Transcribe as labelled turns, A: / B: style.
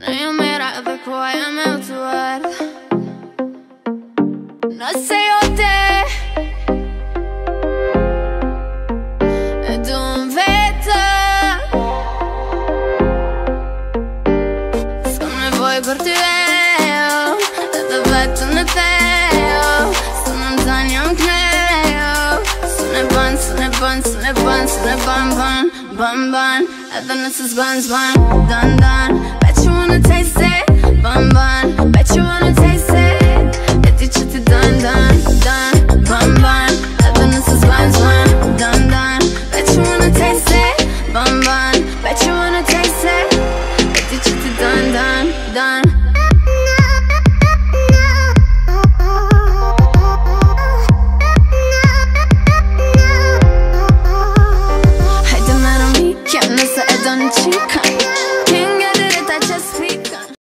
A: Nem mira da koja me utvar. No sei o te ed un veta. Sam nevoj për ty e të vetëm në theo. Së në ndan jam kneo. Së në ban, së në ban, së në ban, së në ban, ban, ban, ban. Edhe nëse s'ban, s'ban, dan, dan. Bet you wanna taste it, ban, ban. Bet you wanna taste it. E ti që ti dan, dan, dan, ban, ban. Edhe nëse s'ban, s'ban, dan, dan. Bet you wanna taste it, ban, ban. Bet you wanna taste it. E ti që ti dan, dan, dan.